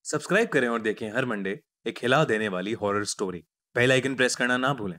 Subscribe करें और देखें हर मंडे एक हिला देने वाली horror story. Bell icon press करना ना भूलें।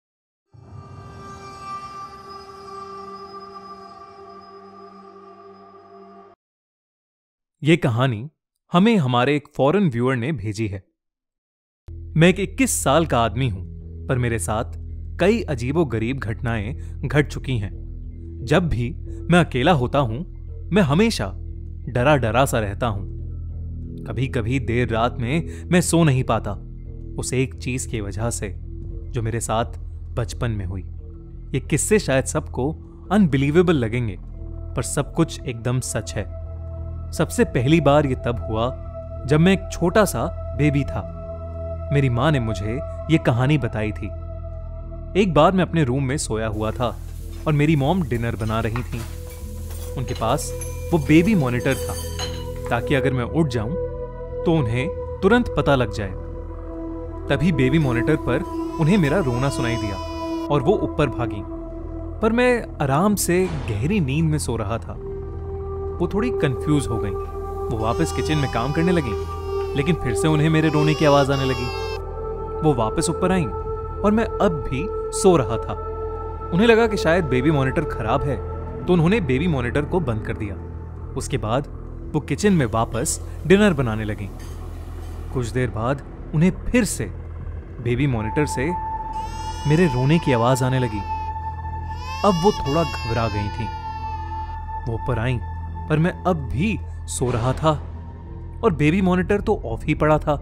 ये कहानी हमें हमारे एक फॉरेन व्यूअर ने भेजी है। मैं एक 21 साल का आदमी हूं, पर मेरे साथ कई अजीबोगरीब घटनाएं घट चुकी हैं। जब भी मैं अकेला होता हूं, मैं हमेशा डरा डरा सा रहता हूं। कभी कभी देर रात में मैं सो नहीं पाता, उस एक चीज की वजह से जो मेरे साथ बचपन में हुई। ये किस्से शायद सबको अनबिलीवेबल लगेंगे, पर सब कुछ एकदम सच है। सबसे पहली बार ये तब हुआ जब मैं एक छोटा सा बेबी था। मेरी मां ने मुझे ये कहानी बताई थी। एक बार मैं अपने रूम में सोया हुआ था और मेरी मॉम डिनर बना रही थी। उनके पास वो बेबी मॉनिटर था, ताकि अगर मैं उठ जाऊं तो उन्हें तुरंत पता लग जाए। तभी बेबी मॉनिटर पर उन्हें मेरा रोना सुनाई दिया और वो ऊपर भागी। पर मैं आराम से गहरी नींद में सो रहा था। वो थोड़ी कंफ्यूज हो गई। वो वापस किचन में काम करने लगी, लेकिन फिर से उन्हें मेरे रोने की आवाज आने लगी। वो वापस ऊपर आई और मैं अब भी सो रहा था। उन्हें लगा कि शायद बेबी मॉनिटर खराब है, तो उन्होंने बेबी मॉनिटर को बंद कर दिया। उसके बाद वो किचन में वापस डिनर बनाने लगी। कुछ देर बाद उन्हें फिर से बेबी मॉनिटर से मेरे रोने की आवाज आने लगी। अब वो थोड़ा घबरा गई थी। वो ऊपर आई, पर मैं अब भी सो रहा था और बेबी मॉनिटर तो ऑफ ही पड़ा था।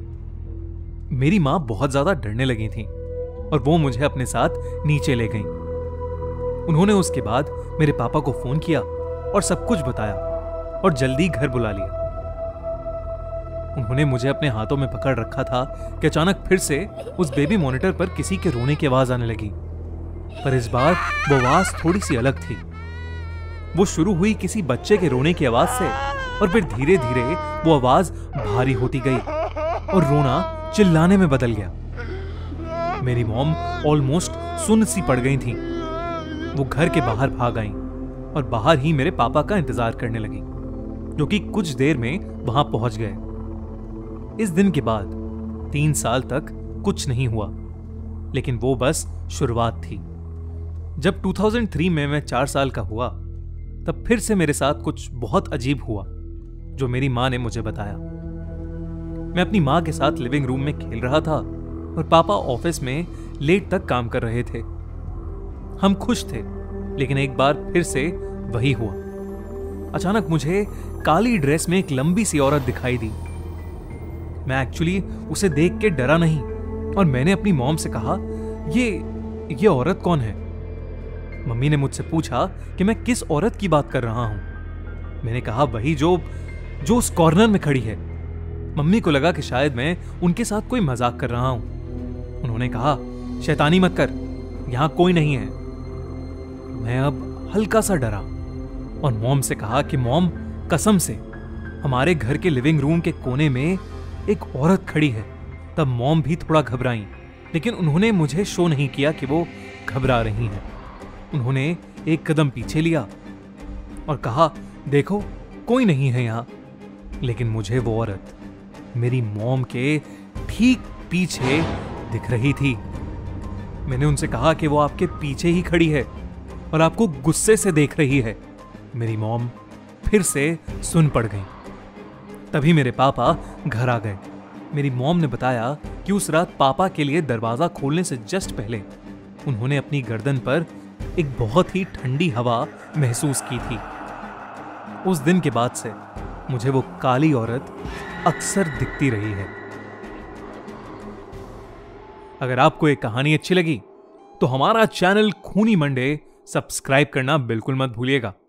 मेरी मां बहुत ज्यादा डरने लगी थी और वो मुझे अपने साथ नीचे ले गई। उन्होंने उसके बाद मेरे पापा को फोन किया और सब कुछ बताया और जल्दी घर बुला लिया। उन्होंने मुझे अपने हाथों में पकड़ रखा था कि अचानक फिर से उस बेबी मॉनिटर पर किसी के रोने की आवाज आने लगी। पर इस बार वो आवाज थोड़ी सी अलग थी। वो शुरू हुई किसी बच्चे के रोने की आवाज से और फिर धीरे धीरे वो आवाज भारी होती गई और रोना चिल्लाने में बदल गया। मेरी मॉम ऑलमोस्ट सुन्न सी पड़ गई थी। वो घर के बाहर भाग आई और बाहर ही मेरे पापा का इंतजार करने लगी, जो कि कुछ देर में वहां पहुंच गए। इस दिन के बाद 3 साल तक कुछ नहीं हुआ, लेकिन वो बस शुरुआत थी। जब 2003 में मैं 4 साल का हुआ, तब फिर से मेरे साथ कुछ बहुत अजीब हुआ, जो मेरी मां ने मुझे बताया। मैं अपनी मां के साथ लिविंग रूम में खेल रहा था और पापा ऑफिस में लेट तक काम कर रहे थे। हम खुश थे, लेकिन एक बार फिर से वही हुआ। अचानक मुझे काली ड्रेस में एक लंबी सी औरत दिखाई दी। मैं एक्चुअली उसे देख के डरा नहीं और मैंने अपनी मॉम से कहा, ये औरत कौन है? मम्मी ने मुझसे पूछा कि मैं किस औरत की बात कर रहा हूं। मैंने कहा, वही जो उस कॉर्नर में खड़ी है। मम्मी को लगा कि शायद मैं उनके साथ कोई मजाक कर रहा हूं। उन्होंने कहा, शैतानी मत कर, यहां कोई नहीं है। मैं अब हल्का सा डरा और मॉम से कहा कि मॉम, कसम से हमारे घर के लिविंग रूम के कोने में एक औरत खड़ी है। तब मॉम भी थोड़ा घबराई, लेकिन उन्होंने मुझे शो नहीं किया कि वो घबरा रही हैं। उन्होंने एक कदम पीछे लिया और कहा, देखो कोई नहीं है यहां। लेकिन मुझे वो औरत मेरी मॉम के ठीक पीछे दिख रही थी। मैंने उनसे कहा कि वो आपके पीछे ही खड़ी है और आपको गुस्से से देख रही है। मेरी मॉम फिर से सुन पड़ गई। तभी मेरे पापा घर आ गए। मेरी मॉम ने बताया कि उस रात पापा के लिए दरवाजा खोलने से जस्ट पहले उन्होंने अपनी गर्दन पर एक बहुत ही ठंडी हवा महसूस की थी। उस दिन के बाद से मुझे वो काली औरत अक्सर दिखती रही है। अगर आपको ये कहानी अच्छी लगी तो हमारा चैनल खूनी मंडे सब्सक्राइब करना बिल्कुल मत भूलिएगा।